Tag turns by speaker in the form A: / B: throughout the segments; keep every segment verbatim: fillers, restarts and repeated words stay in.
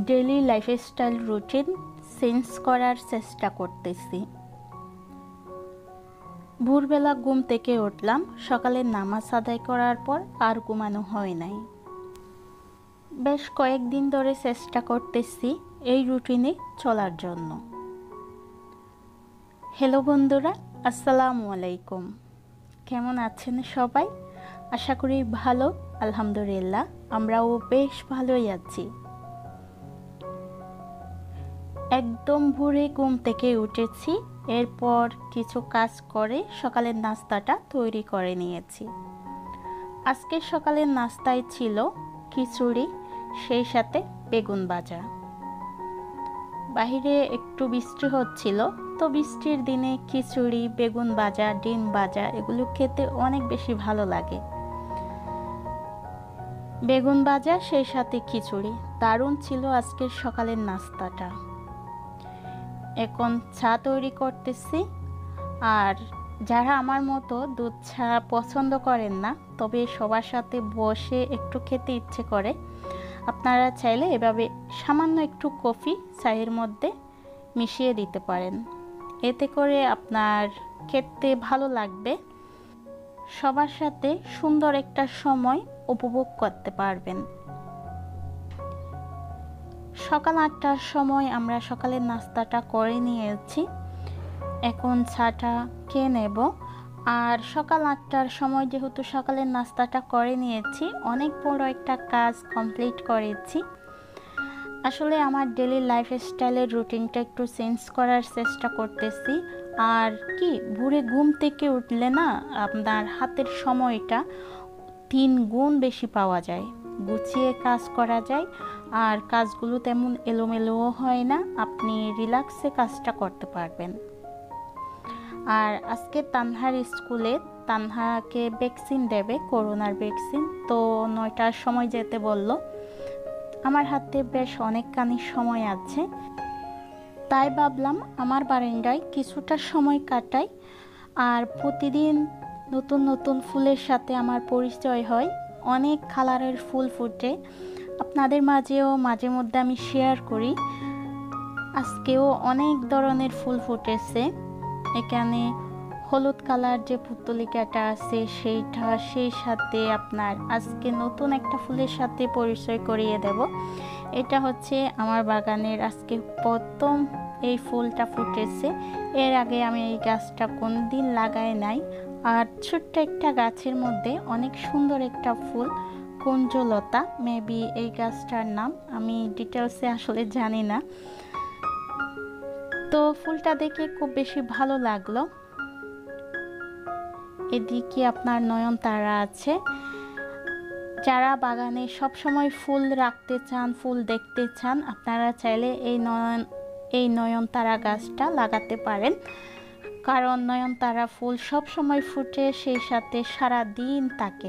A: Daily lifestyle routine change করার চেষ্টা করতেছি। ভোরবেলা ঘুম থেকে উঠলাম, সকালে নামাজ আদায় করার পর আর ঘুমানো হয় নাই। বেশ কয়েকদিন ধরে চেষ্টা করতেছি এই রুটিনে চলার জন্য। হ্যালো বন্ধুরা, আসসালামু আলাইকুম। কেমন আছেন সবাই? আশা করি ভালো। আলহামদুলিল্লাহ, আমরাও বেশ ভালোই আছি। একদম ভোরে ঘুম থেকে উঠেছি, এরপর কিছু কাজ করে সকালের নাস্তাটা তৈরি করে নিয়েছি। আজকে সকালের নাস্তায় ছিল খিচুড়ি, সেই সাথে বেগুন ভাজা। বাহিরে একটু বৃষ্টি হচ্ছিল, তো বৃষ্টির দিনে খিচুড়ি, বেগুন ভাজা, ডিম ভাজা এগুলো খেতে অনেক বেশি ভালো লাগে। বেগুন ভাজা সেই সাথে খিচুড়ি দারুণ ছিল আজকের সকালের নাস্তাটা। এখন চা তৈরি করতেছি। আর যারা আমার মতো দুধ চা পছন্দ করেন না, তবে সবার সাথে বসে একটু খেতে ইচ্ছে করে, আপনারা চাইলে এভাবে সামান্য একটু কফি চায়ের মধ্যে মিশিয়ে দিতে পারেন। এতে করে আপনার খেতে ভালো লাগবে, সবার সাথে সুন্দর একটা সময় উপভোগ করতে পারবেন। সকাল আটটার সময় আমরা সকালের নাস্তাটা করে নিয়েছি, এখন চাটা খেয়ে নেব। আর সকাল আটটার সময় যেহেতু সকালের নাস্তাটা করে নিয়েছি, অনেক বড় একটা কাজ কমপ্লিট করেছি। আসলে আমার ডেইলি লাইফস্টাইলের রুটিনটা একটু চেঞ্জ করার চেষ্টা করতেছি। আর কি, ভোরে ঘুম থেকে উঠলে না আপনার হাতের সময়টা তিন গুণ বেশি পাওয়া যায়, গুছিয়ে কাজ করা যায়, আর কাজগুলো তেমন এলোমেলোও হয় না, আপনি রিল্যাক্সে কাজটা করতে পারবেন। আর আজকে তানহার স্কুলে তানহাকে ভ্যাকসিন দেবে, করোনার ভ্যাকসিন, তো নয়টার সময় যেতে বলল। আমার হাতে বেশ অনেকখানি সময় আছে, তাই ভাবলাম আমার বারান্দায় কিছুটা সময় কাটাই। আর প্রতিদিন নতুন নতুন ফুলের সাথে আমার পরিচয় হয়, অনেক কালারের ফুল ফুটে, আপনাদের মাঝেও মাঝে মধ্যে আমি শেয়ার করি। আজকেও অনেক ধরনের ফুল ফুটেছে। এখানে হলুদ কালার যে পুতলিকাটা আছে সেইটা, সেই সাথে আপনার আজকে নতুন একটা ফুলের সাথে পরিচয় করিয়ে দেব। এটা হচ্ছে আমার বাগানের আজকে প্রথম এই ফুলটা ফুটেছে। এর আগে আমি এই গাছটা কোন দিন লাগাই নাই। আর ছোট্ট একটা গাছের মধ্যে অনেক সুন্দর একটা ফুল, কুঞ্জলতা মেবি এই গাছটার নাম, আমি ডিটেলসে আসলে জানি না। তো ফুলটা দেখে খুব বেশি ভালো লাগলো। এদিকে আপনার নয়নতারা আছে। যারা বাগানে সব সময় ফুল রাখতে চান, ফুল দেখতে চান, আপনারা চাইলে এই নয়ন এই নয়নতারা গাছটা লাগাতে পারেন, কারণ নয়নতারা ফুল সব সময় ফুটে, সেই সাথে সারা দিন থাকে।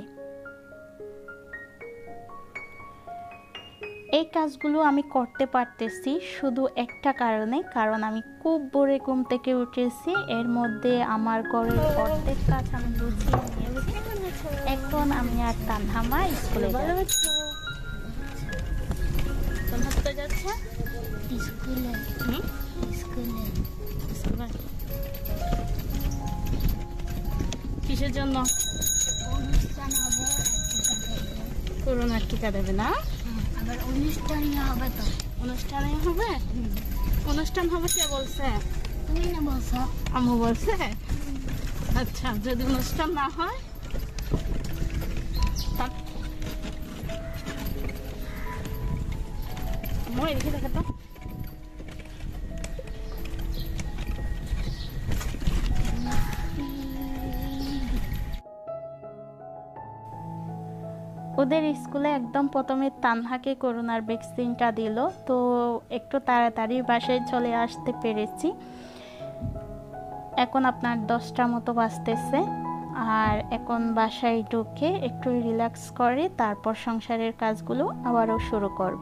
A: এই কাজগুলো আমি করতে পারতেছি শুধু একটা কারণে, কারণ আমি খুব ভোরে ঘুম থেকে উঠেছি। এর মধ্যে আমার ঘরের অর্ধেক কাজ আমি গুছিয়ে নিয়েছি। এখন আমি আর তানহামা স্কুলে যাচ্ছি। যাচ্ছে স্কুলে স্কুলে স্কুলে কিসের জন্য? অনুষ্ঠান হবে, করোনার টিকা দেবে না? আবার অনুষ্ঠানই হবে। তো অনুষ্ঠানে হবে? অনুষ্ঠান হবে কে বলছে? তুমি না বলছো? আম্মু বলছে। আচ্ছা, যদি অনুষ্ঠান না হয় মই দেখে দেখে তো ওদের স্কুলে একদম প্রথমে তানহাকে করোনার ভ্যাকসিনটা দিল, তো একটু তাড়াতাড়ি বাসায় চলে আসতে পেরেছি। এখন আপনার দশটা মতো বাজতেছে। আর এখন বাসায় ঢুকে একটু রিল্যাক্স করে তারপর সংসারের কাজগুলো আবারও শুরু করব।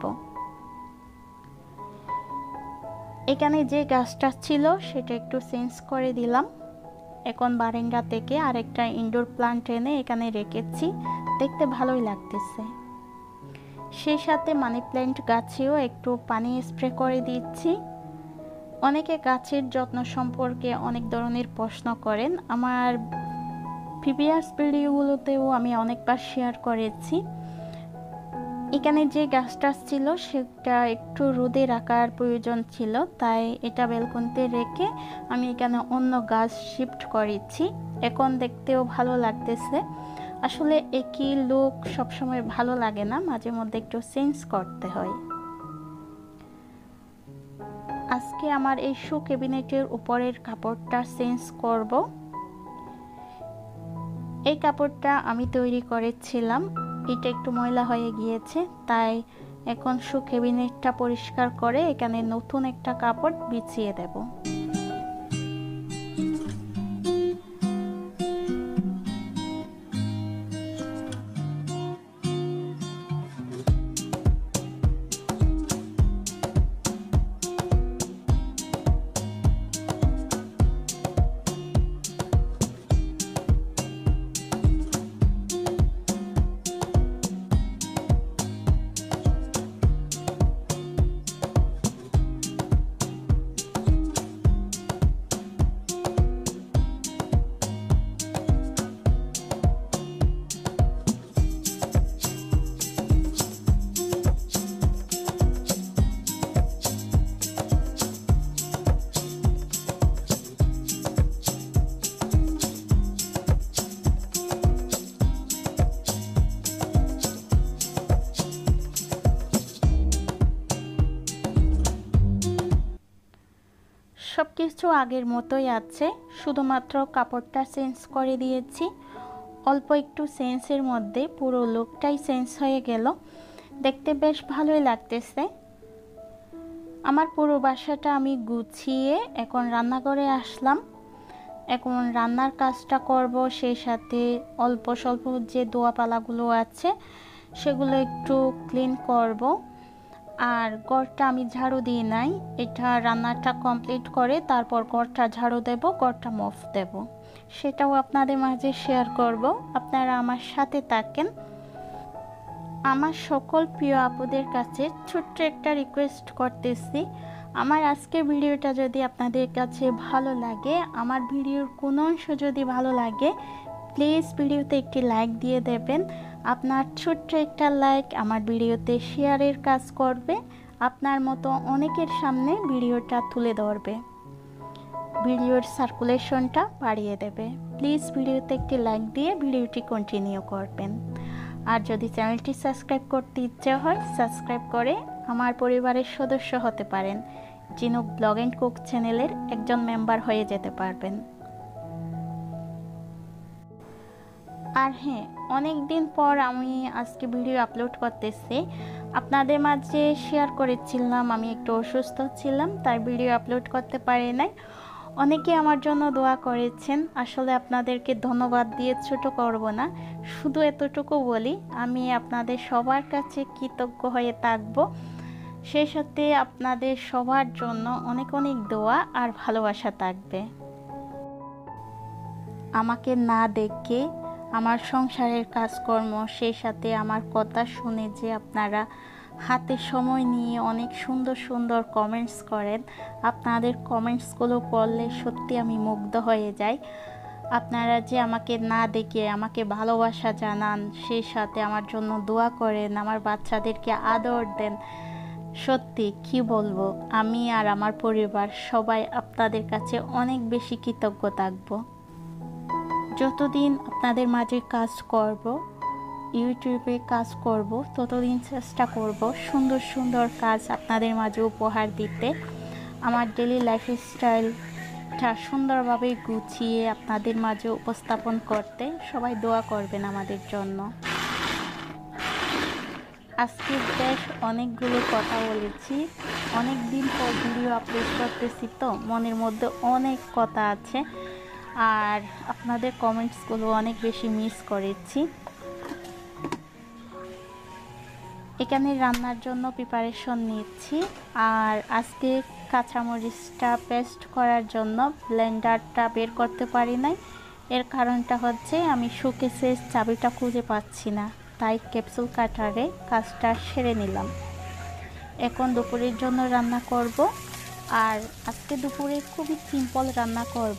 A: এখানে যে গাছটা ছিল সেটা একটু চেঞ্জ করে দিলাম। এখন বারান্দা থেকে আরেকটা ইনডোর প্লান্ট এনে এখানে রেখেছি, দেখতে ভালোই লাগতেছে। সেই সাথে মানি প্ল্যান্ট গাছেও একটু পানি স্প্রে করে দিচ্ছি। অনেকে গাছের যত্ন সম্পর্কে অনেক ধরনের প্রশ্ন করেন, আমার প্রিভিয়াস ভিডিওগুলোতেও আমি অনেকবার শেয়ার করেছি। এখানে যে গাছটা ছিল সেটা একটু রোদে রাখার প্রয়োজন ছিল, তাই এটা ব্যালকনিতে রেখে আমি এখানে অন্য গাছ শিফট করেছি। এখন দেখতেও ভালো লাগতেছে। আসলে একই লুক সবসময় ভালো লাগে না, মাঝে মধ্যে একটু চেঞ্জ করতে হয়। আজকে আমার এই শু ক্যাবিনেটের উপরের কাপড়টা চেঞ্জ করব। এই কাপড়টা আমি তৈরি করেছিলাম, এটা একটু ময়লা হয়ে গিয়েছে, তাই এখন শু ক্যাবিনেটটা পরিষ্কার করে এখানে নতুন একটা কাপড় বিছিয়ে দেব। সব কিছু আগের মতোই আছে, শুধুমাত্র কাপড়টা চেঞ্জ করে দিয়েছি। অল্প একটু চেঞ্জের মধ্যে পুরো লুকটাই চেঞ্জ হয়ে গেল, দেখতে বেশ ভালোই লাগতেছে। আমার পুরো বাসাটা আমি গুছিয়ে এখন রান্নাঘরে আসলাম। এখন রান্নার কাজটা করব, সেই সাথে অল্প স্বল্প যে দোয়াপালাগুলো আছে সেগুলো একটু ক্লিন করব। আর ঘরটা আমি ঝাড়ু দিয়ে নাই, এটা রান্নাটা কমপ্লিট করে তারপর ঘরটা ঝাড়ু দেব, ঘরটা মফ দেব, সেটাও আপনাদের মাঝে শেয়ার করব। আপনারা আমার সাথে থাকেন। আমার সকল প্রিয় আপুদের কাছে ছোট্ট একটা রিকোয়েস্ট করতেছি, আমার আজকের ভিডিওটা যদি আপনাদের কাছে ভালো লাগে, আমার ভিডিওর কোনো অংশ যদি ভালো লাগে, প্লিজ ভিডিওতে একটি লাইক দিয়ে দেবেন। আপনার ছোট্ট একটা লাইক আমার ভিডিওতে শেয়ারের কাজ করবে, আপনার মতো অনেকের সামনে ভিডিওটা তুলে ধরবে, ভিডিওর সার্কুলেশনটা বাড়িয়ে দেবে। প্লিজ ভিডিওতে একটি লাইক দিয়ে ভিডিওটি কন্টিনিউ করবেন। আর যদি চ্যানেলটি সাবস্ক্রাইব করতে ইচ্ছে হয়, সাবস্ক্রাইব করে আমার পরিবারের সদস্য হতে পারেন, জিনুক ব্লগ এন্ড কুক চ্যানেলের একজন মেম্বার হয়ে যেতে পারবেন। আর হ্যাঁ, অনেক দিন পর আমি আজকে ভিডিও আপলোড করতেছি। আপনাদের মাঝে শেয়ার করেছিলাম আমি একটু অসুস্থ ছিলাম, তাই ভিডিও আপলোড করতে পারি নাই। অনেকে আমার জন্য দোয়া করেছেন, আসলে আপনাদেরকে ধন্যবাদ দিয়ে ছোট করব না, শুধু এতটুকু বলি আমি আপনাদের সবার কাছে কৃতজ্ঞ হয়ে থাকব। সেই সাথে আপনাদের সবার জন্য অনেক অনেক দোয়া আর ভালোবাসা থাকবে। আমাকে না দেখে আমার সংসারের কাজকর্ম, সেই সাথে আমার কথা শুনে যে আপনারা হাতে সময় নিয়ে অনেক সুন্দর সুন্দর কমেন্টস করেন, আপনাদের কমেন্টসগুলো পড়লে সত্যি আমি মুগ্ধ হয়ে যাই। আপনারা যে আমাকে না দেখে আমাকে ভালোবাসা জানান, সেই সাথে আমার জন্য দোয়া করেন, আমার বাচ্চাদেরকে আদর দেন, সত্যি কি বলবো, আমি আর আমার পরিবার সবাই আপনাদের কাছে অনেক বেশি কৃতজ্ঞ থাকব। যতদিন আপনাদের মাঝে কাজ করব, ইউটিউবে কাজ করব, ততদিন চেষ্টা করব সুন্দর সুন্দর কাজ আপনাদের মাঝে উপহার দিতে, আমার ডেলি লাইফস্টাইলটা সুন্দরভাবে গুছিয়ে আপনাদের মাঝে উপস্থাপন করতে। সবাই দোয়া করবেন আমাদের জন্য। আজকে বেশ অনেকগুলো কথা বলেছি, অনেক দিন পর ভিডিও আপলোড করতেছি, তো মনের মধ্যে অনেক কথা আছে, আর আপনাদের কমেন্টসগুলো অনেক বেশি মিস করেছি। এখানে রান্নার জন্য প্রিপারেশন নিচ্ছি, আর আজকে কাঁচামরিচটা পেস্ট করার জন্য ব্লেন্ডারটা বের করতে পারি নাই। এর কারণটা হচ্ছে আমি শোকেসের চাবিটা খুঁজে পাচ্ছি না। তাই ক্যাপসুল কাটারে কাজটা সেরে নিলাম। এখন দুপুরের জন্য রান্না করব, আর আজকে দুপুরে খুবই সিম্পল রান্না করব,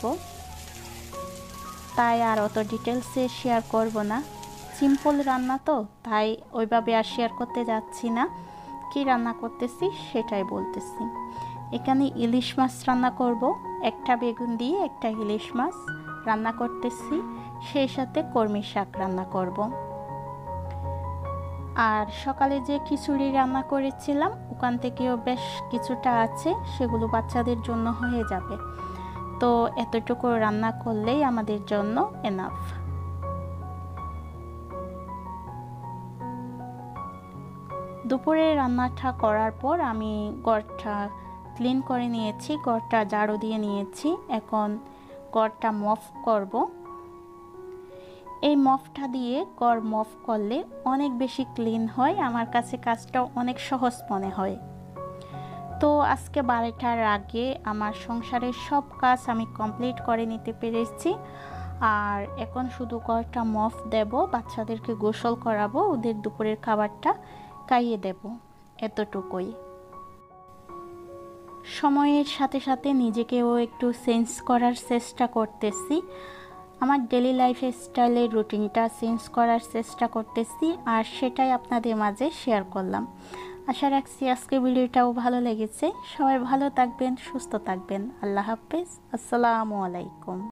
A: তাই আর অত ডিটেলসে শেয়ার করব না। সিম্পল রান্না তো, তাই ওইভাবে আর শেয়ার করতে যাচ্ছি না। কি রান্না করতেছি সেটাই বলতেছি। এখানে ইলিশ মাছ রান্না করব, একটা বেগুন দিয়ে একটা ইলিশ মাছ রান্না করতেছি, সেই সাথে কলমি শাক রান্না করব। আর সকালে যে খিচুড়ি রান্না করেছিলাম ওখান থেকেও বেশ কিছুটা আছে, সেগুলো বাচ্চাদের জন্য হয়ে যাবে। তো এতটুকু রান্না করলেই আমাদের জন্য এনাফ। দুপুরে রান্নাটা করার পর আমি ঘরটা ক্লিন করে নিয়েছি, ঘরটা ঝাড়ু দিয়ে নিয়েছি। এখন ঘরটা মফ করব। এই মফটা দিয়ে ঘর মফ করলে অনেক বেশি ক্লিন হয়, আমার কাছে কাজটা অনেক সহজ মনে হয়। তো আজকে বারোটার আগে আমার সংসারের সব কাজ আমি কমপ্লিট করে নিতে পেরেছি। আর এখন শুধু ঘরটা মফ দেব, বাচ্চাদেরকে গোসল করাবো, ওদের দুপুরের খাবারটা খাইয়ে দেব, এতটুকুই। সময়ের সাথে সাথে নিজেকেও একটু চেঞ্জ করার চেষ্টা করতেছি, আমার ডেলি লাইফ স্টাইলের রুটিনটা চেঞ্জ করার চেষ্টা করতেছি, আর সেটাই আপনাদের মাঝে শেয়ার করলাম। আশা রাখছি আজকের ভিডিওটাও ভালো লেগেছে। সবাই ভালো থাকবেন, সুস্থ থাকবেন। আল্লাহ হাফেজ, আসসালামু আলাইকুম।